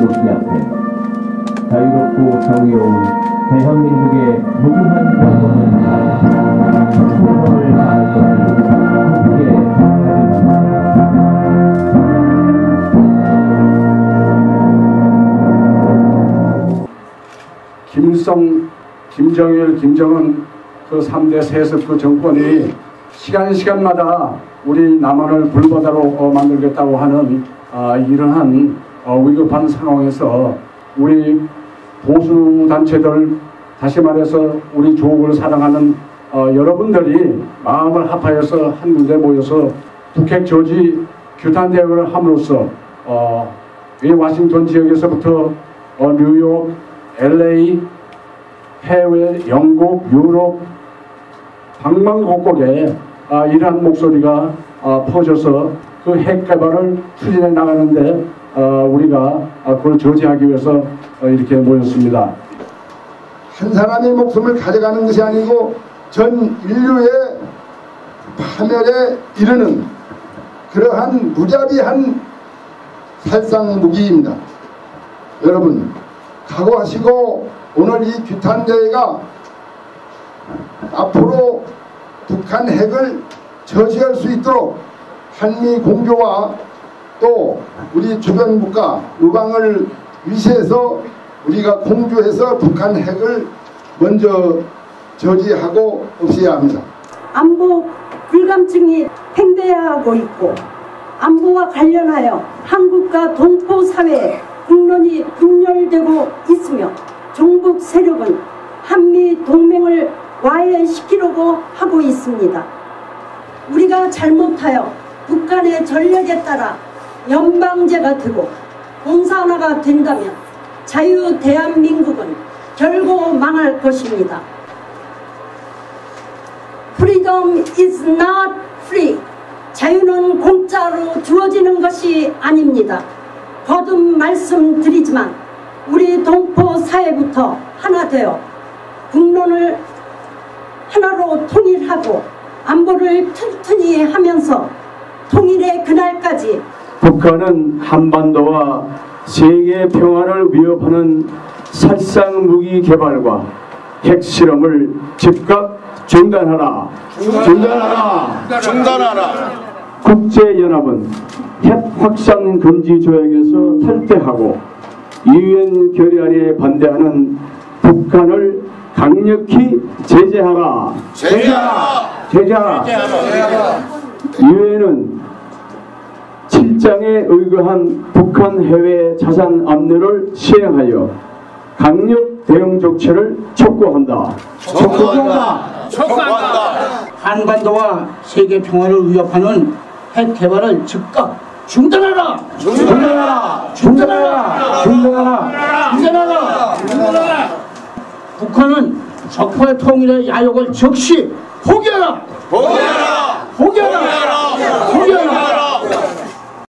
도시 앞에 자유롭고 정의로운 대한민국의 무궁한 과거는 충성을 다할 것을 함께 김일성, 김정일, 김정은 그 3대 세습 그 정권이 시간마다 우리 남한을 불바다로 만들겠다고 하는 이러한 위급한 상황에서 우리 보수 단체들, 다시 말해서 우리 조국을 사랑하는 여러분들이 마음을 합하여서 한 군데 모여서 북핵 저지 규탄 대회를 함으로써 이 워싱턴 지역에서부터 뉴욕, LA, 해외, 영국, 유럽 방방곡곡에 이러한 목소리가 퍼져서 그 핵 개발을 추진해 나가는데 우리가 그걸 저지하기 위해서 이렇게 모였습니다. 한 사람의 목숨을 가져가는 것이 아니고 전 인류의 파멸에 이르는 그러한 무자비한 살상 무기입니다. 여러분 각오하시고 오늘 이 규탄대회가 앞으로 북한 핵을 저지할 수 있도록 한미 공조와 또 우리 주변 국가 우방을 위시해서 우리가 공조해서 북한 핵을 먼저 저지하고 없애야 합니다. 안보 불감증이 팽배하고 있고 안보와 관련하여 한국과 동포 사회에 국론이 분열되고 있으며 종북 세력은 한미 동맹을 와해시키려고 하고 있습니다. 우리가 잘못하여 북한의 전략에 따라 연방제가 되고 공산화가 된다면 자유 대한민국은 결국 망할 것입니다. Freedom is not free. 자유는 공짜로 주어지는 것이 아닙니다. 거듭 말씀드리지만 우리 동포 사회부터 하나 되어 국론을 하나로 통일하고 안보를 튼튼히 하면서 통일의 그날까지 북한은 한반도와 세계 평화를 위협하는 살상 무기 개발과 핵실험을 즉각 중단하라. 국제연합은 핵 확산 금지 조약에서 탈퇴하고 유엔 결의안에 반대하는 북한을 강력히 제재하라. 유엔은 7장에 의거한 북한 해외 자산 압류를 시행하여 강력 대응 조치를 촉구한다. 한반도와 세계 평화를 위협하는 핵 개발을 즉각 중단하라. 북한은 적화의 통일의 야욕을 즉시 포기하라.